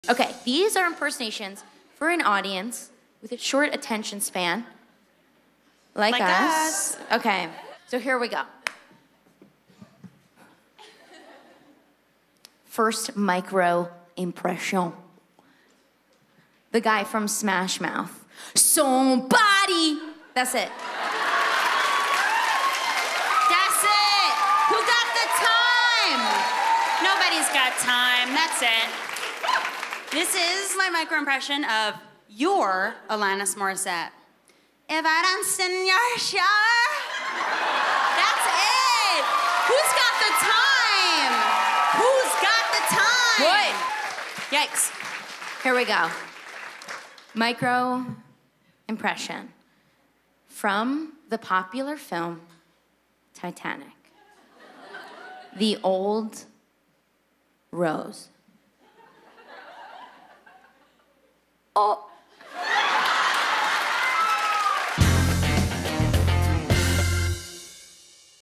Okay, these are impersonations for an audience with a short attention span. Like us. Okay, so here we go. First micro impression. The guy from Smash Mouth. Somebody! That's it. That's it! Who got the time? Nobody's got time, that's it. This is my micro impression of your Alanis Morissette. If I dance in your shower, that's it! Who's got the time? Who's got the time? What? Yikes. Here we go. Micro impression from the popular film Titanic. The old Rose. Oh.